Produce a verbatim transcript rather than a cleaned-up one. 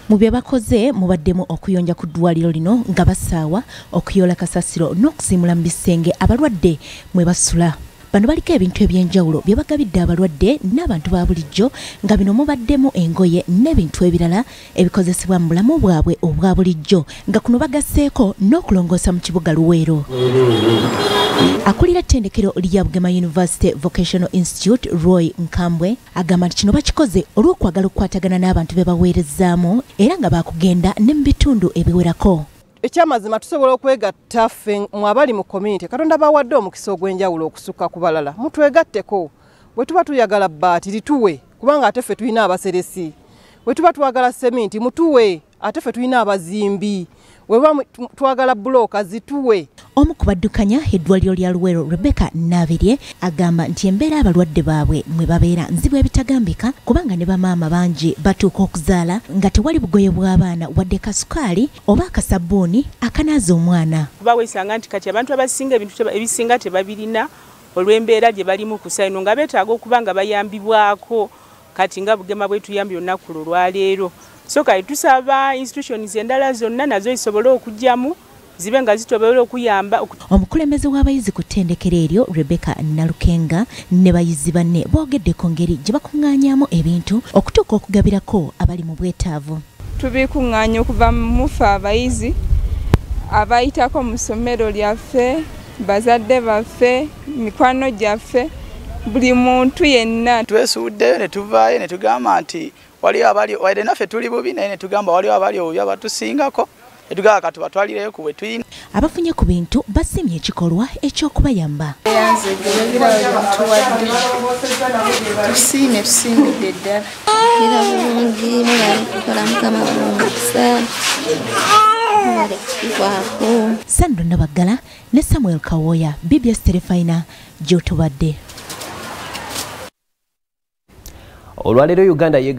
Mu bye bakoze mubaddemu okuyonja ku ddwaliro lino nga basaawa okuyola kasasiro n'okusimula mu bisenge abalwadde mwe basula. Bano baliko ebintu ebyenjawulo bye bagabidde abalwadde n'abantu ba bulijjo nga bino mubaddemu engoye n'ebintu ebirala ebikozesebwa mu bulamu bwabwe obwa bulijjo nga kuno bagasseeko n'okulongoosa mu kibuga Luweero. Akulira ettendekero lya Bugema University Vocational Institute Roy Nkambwe agamba nti kino bakikoze olw'okwagala okukwatagana n'abantu be baweerezzaamu era nga baakugenda ne mu bitundu ebiwerako. Ekyamazima tusobola okwegatta ffe mwabali mu community Katonda bawadde omukisa ogw'enjawulo okusukka ku balala mutwegatteko bwe tuba tuyagala bbaati lituwe kubanga ate ffe tulina abaseresi bwe tuba twagala seminti mutuwe ate ffe tulina abazimbi bwe tuba twagala bulooka zituwe. Omu ku baddukanya eddwaliro lya Luweero Rebecca Nabirye agamba nti embeera abalwadde baabwe mwe babeera nzibu ebitagambika kubanga ne bamaama bangi batuuka okuzaala nga tewali bugoye bw'abaana wadde kasukaali oba akasabbuuni akanaaza omwana. Baweesanga nti kati abantu abasinga ebintu ebisinga tebabirina olw'embeera gye balimu ku sayino nga beetaaga okuba nga bayambibwako kati nga Bugema bwe tuyambye olunaku olwaleero. So kati tusaba institutions endala zonna nazo zisobole okujjamu zibe nga zitobeera okuyamba. Omukulembeze w'abayizi ku ttendekero eryo Rebecca Nalukenga ne bayizi banne boogedde ku ngeri gye bakuŋŋaanyaamu ebintu okutuuka okugabirako abali mu bwetaavu. Tubikuŋŋaanya okuva mu ffe abayizi abayitako mu ssomero lyaffe, bazadde baffe, mikwano gyaffe, buli muntu yenna. Twesuuddeyo ne tuvaayo ne tugamba nti waliwo abali wadde naffe tuli bubi naye ne tugamba waliwo abali obubi abatusingako. Edugala kati batwalireyo ku bwetuyina. Abafunye ku bintu basimye ekikolwa ekyokubayamba. Yanze gebira abantu wadde tusiime tusiimidde ddala era bulungi mulikola mukama bulungi Sandro Nabagala ne Samuel Kawoya B B S Telefina gy'otubadde. Olwaleero Uganda